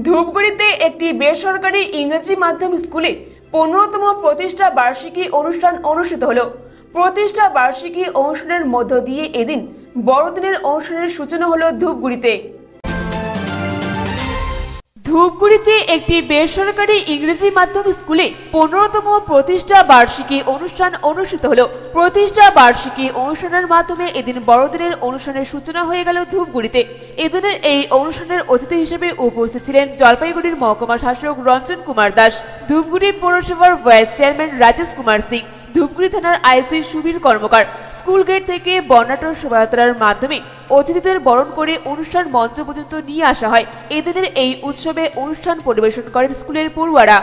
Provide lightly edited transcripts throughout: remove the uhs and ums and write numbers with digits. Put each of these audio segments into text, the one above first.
ধূপগুড়িতে একটি বেসরকারি ইংরেজি মাধ্যম স্কুলে 15তম প্রতিষ্ঠা বার্ষিকী অনুষ্ঠান অনুষ্ঠিত হলো। প্রতিষ্ঠা বার্ষিকী অনুষ্ঠানের মধ্য দিয়ে এদিন বড়দিনের অনুষ্ঠানের সূচনা হলো ধূপগুড়িতে। ধূপগুড়িতে একটি বেসরকারি ইংরেজি মাধ্যম স্কুলে 15তম প্রতিষ্ঠা বার্ষিকী অনুষ্ঠান অনুষ্ঠিত হলো। প্রতিষ্ঠা বার্ষিকী অনুষ্ঠানের মাধ্যমে এদিন বড়দিনের অনুষ্ঠানের সূচনা হয়ে গেল ধূপগুড়িতে। এদিনের এই অনুষ্ঠানের অতিথি হিসেবে উপস্থিত ছিলেন জলপাইগুড়ির মহকুমা শাসক রঞ্জন কুমার দাস, ধূপগুড়ি পৌরসভার ভাইস চেয়ারম্যান রাজেশ কুমার সিং, ধূপগুড়ি থানার IC Subir Karmakar. School gate থেকে বর্ণাঢ্য শোভাযাত্রার মাধ্যমে অতিথিদের বরণ করে অনুষ্ঠান মঞ্চ পর্যন্ত নিয়ে আসা হয়। এদিনের এই উৎসবে অনুষ্ঠান পরিবেশন করেন স্কুলের পড়ুয়ারা।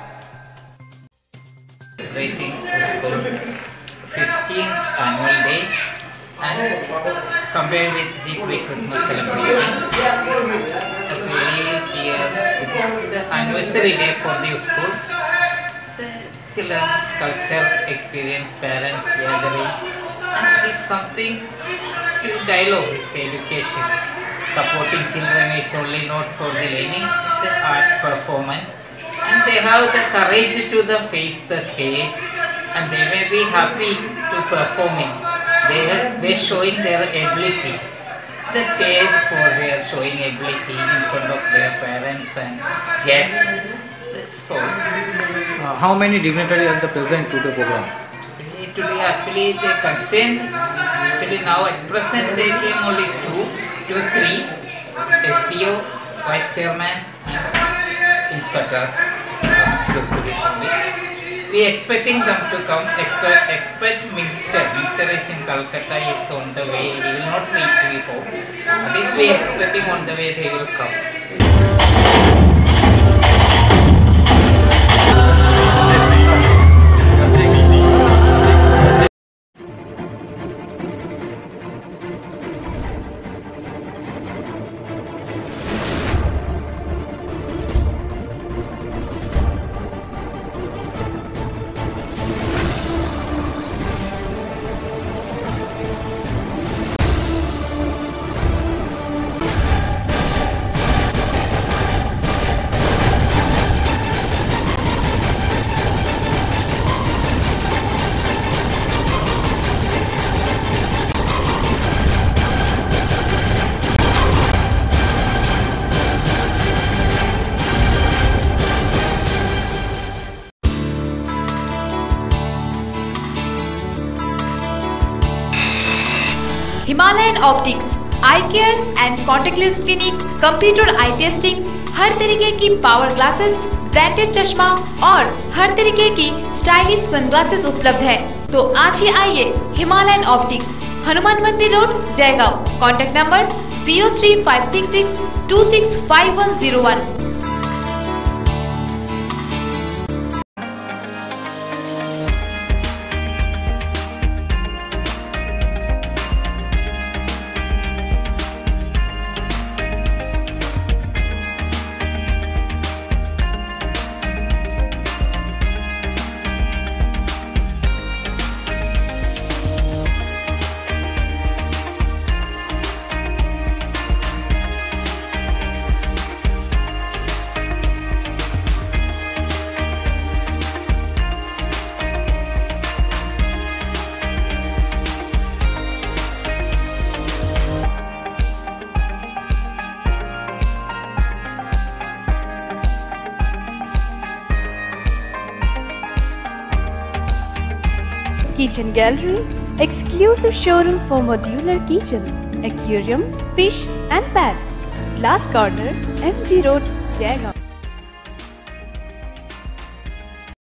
Children's culture experience, parents gathering, and it is something to dialogue, it's education. Supporting children is only not for the learning, it's an art performance, and they have the courage to face the stage, and they may be happy to performing. They're showing their ability. The stage for their showing ability in front of their parents and guests. So, how many dignitaries are present to the program? Today actually they concerned. Actually now at present they came only two, three, SPO, Vice Chairman and Inspector. We expecting them to come. Expect Minister. Minister is in Calcutta. Is on the way. He will not reach. We hope. At least we expecting on the way they will come. Himalayan optics eye care and contactless clinic, computer eye testing, हर तरीके की power glasses, branded चश्मा और हर तरीके की stylish sunglasses उपलब्ध है। तो आज ही आइए Himalayan optics, Hanuman Mandir road, Jaigaon. Contact number 03566265101। Kitchen Gallery, exclusive showroom for modular kitchen, aquarium, fish and pets. Glass Corner, MG Road, Jaigaon.